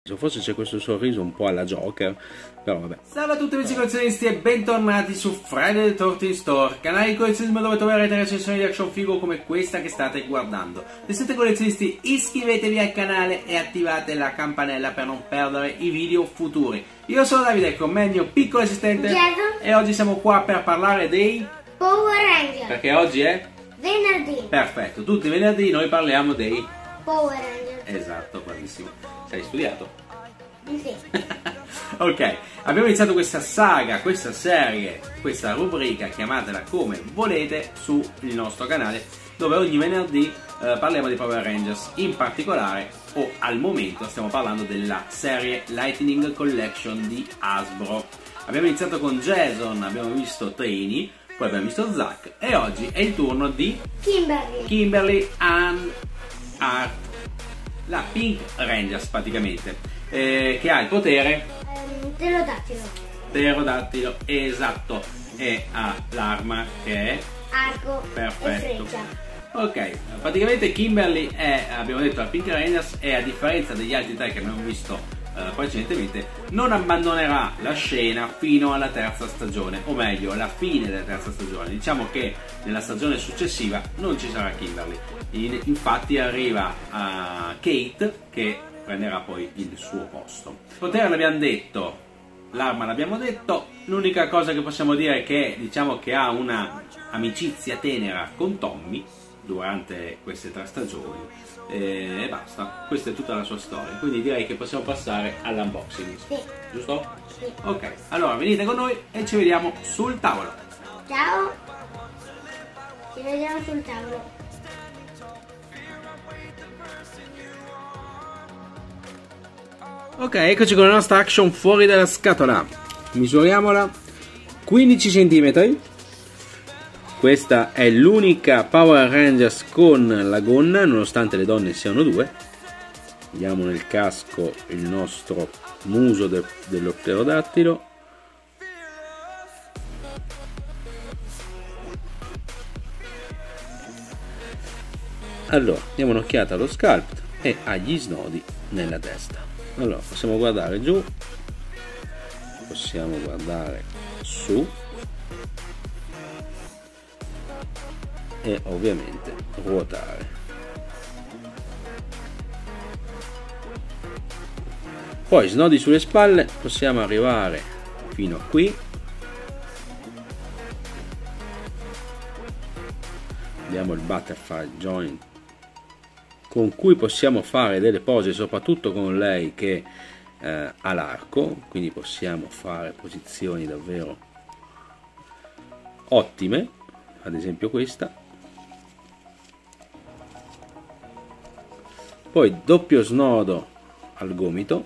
Forse c'è questo sorriso un po' alla Joker, però vabbè. Salve a tutti amici collezionisti e bentornati su Friday the 13th Store, canale di collezionismo dove troverete recensioni di action figure come questa che state guardando. Se siete collezionisti iscrivetevi al canale e attivate la campanella per non perdere i video futuri. Io sono Davide, con me il mio piccolo assistente Jason. E oggi siamo qua per parlare dei Power Rangers. Perché oggi è? Venerdì. Perfetto, tutti i venerdì noi parliamo dei Power Rangers. Esatto, bravissimo. Sei studiato? Sì. Ok, abbiamo iniziato questa saga, questa serie, questa rubrica, chiamatela come volete, sul nostro canale, dove ogni venerdì parliamo di Power Rangers. In particolare, o al momento, stiamo parlando della serie Lightning Collection di Hasbro. Abbiamo iniziato con Jason, abbiamo visto Trini, poi abbiamo visto Zack e oggi è il turno di Kimberly and Art, la Pink Rangers praticamente, che ha il potere pterodattilo, esatto, e ha l'arma che è arco, perfetto, e freccia. Ok, praticamente Kimberly è, abbiamo detto, la Pink Rangers, e a differenza degli altri tre che abbiamo visto precedentemente, non abbandonerà la scena fino alla terza stagione, o meglio alla fine della terza stagione. Diciamo che nella stagione successiva non ci sarà Kimberly, infatti arriva Kate che prenderà poi il suo posto. Il potere l'abbiamo detto, l'arma l'abbiamo detto, l'unica cosa che possiamo dire è che diciamo che ha una amicizia tenera con Tommy durante queste tre stagioni e basta, questa è tutta la sua storia, quindi direi che possiamo passare all'unboxing. Sì. Giusto? Sì. Ok, allora venite con noi e ci vediamo sul tavolo. Ciao. Ci vediamo sul tavolo. Ok, eccoci con la nostra action fuori dalla scatola. Misuriamola 15 cm. Questa è l'unica Power Rangers con la gonna, nonostante le donne siano due. Vediamo nel casco il nostro muso dello pterodattilo. Allora, diamo un'occhiata allo sculpt e agli snodi nella testa. Allora, possiamo guardare giù, possiamo guardare su e ovviamente ruotare. Poi snodi sulle spalle, possiamo arrivare fino a qui. Abbiamo il butterfly joint con cui possiamo fare delle pose, soprattutto con lei che ha l'arco, quindi possiamo fare posizioni davvero ottime, ad esempio questa. Poi doppio snodo al gomito,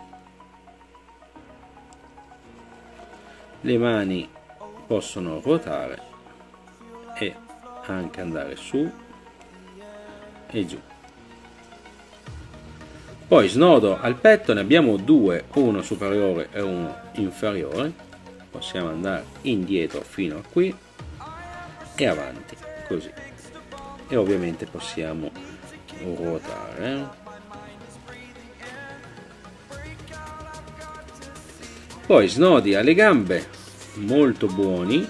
le mani possono ruotare e anche andare su e giù. Poi snodo al petto, ne abbiamo due, uno superiore e uno inferiore. Possiamo andare indietro fino a qui e avanti, così. E ovviamente possiamo ruotare. Poi snodi alle gambe molto buoni.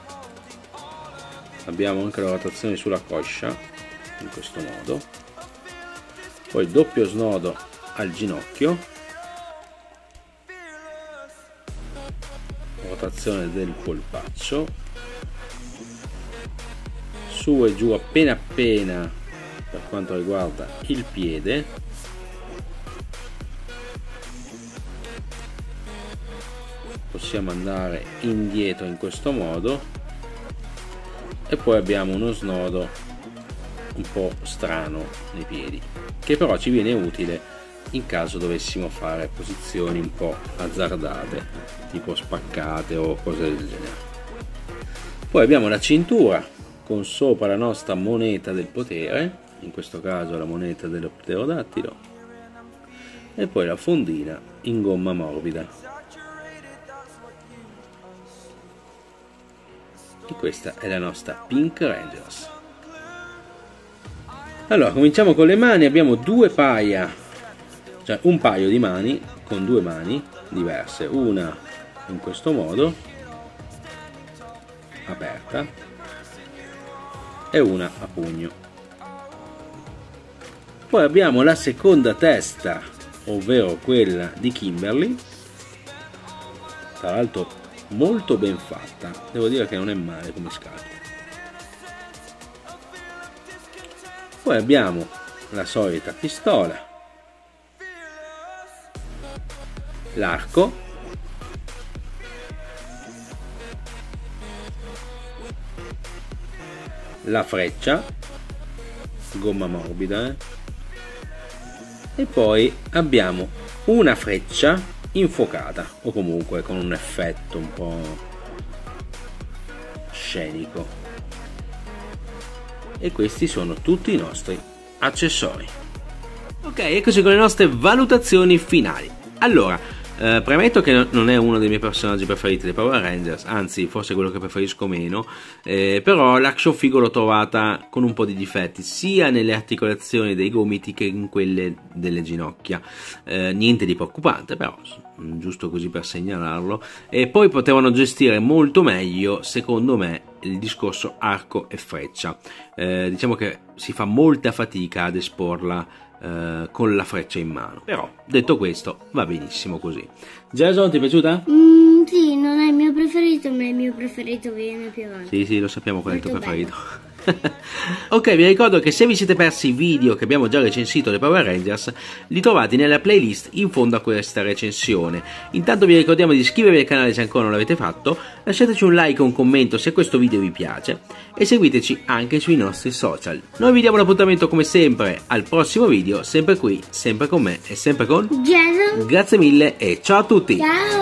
Abbiamo anche la rotazione sulla coscia, in questo modo. Poi doppio snodo al ginocchio, rotazione del polpaccio, su e giù appena appena per quanto riguarda il piede, possiamo andare indietro in questo modo e poi abbiamo uno snodo un po' strano nei piedi, che però ci viene utile in caso dovessimo fare posizioni un po' azzardate, tipo spaccate o cose del genere. Poi abbiamo la cintura con sopra la nostra moneta del potere, in questo caso la moneta dello pterodattilo, e poi la fondina in gomma morbida. E questa è la nostra Pink Rangers. Allora, cominciamo con le mani. Abbiamo due paia cioè un paio di mani con due mani diverse, una in questo modo aperta e una a pugno. Poi abbiamo la seconda testa, ovvero quella di Kimberly, tra l'altro molto ben fatta, devo dire che non è male come scatola. Poi abbiamo la solita pistola, l'arco, la freccia, gomma morbida, e poi abbiamo una freccia infuocata o comunque con un effetto un po' scenico. E questi sono tutti i nostri accessori. Ok, eccoci con le nostre valutazioni finali. Allora, premetto che non è uno dei miei personaggi preferiti dei Power Rangers, anzi forse quello che preferisco meno, però l'Action Figure l'ho trovata con un po' di difetti, sia nelle articolazioni dei gomiti che in quelle delle ginocchia. Niente di preoccupante, però giusto così per segnalarlo. E poi potevano gestire molto meglio, secondo me, il discorso arco e freccia. Diciamo che si fa molta fatica ad esporla con la freccia in mano, però detto questo va benissimo così. Jason, ti è piaciuta? Sì, non è il mio preferito, ma il mio preferito viene più avanti. Sì, lo sappiamo qual è il tuo Molto preferito. Ok, vi ricordo che se vi siete persi i video che abbiamo già recensito dei Power Rangers, li trovate nella playlist in fondo a questa recensione. Intanto vi ricordiamo di iscrivervi al canale se ancora non l'avete fatto, lasciateci un like o un commento se questo video vi piace e seguiteci anche sui nostri social. Noi vi diamo l'appuntamento come sempre al prossimo video, sempre qui, sempre con me e sempre con Jason, Grazie mille e ciao a tutti! ciao!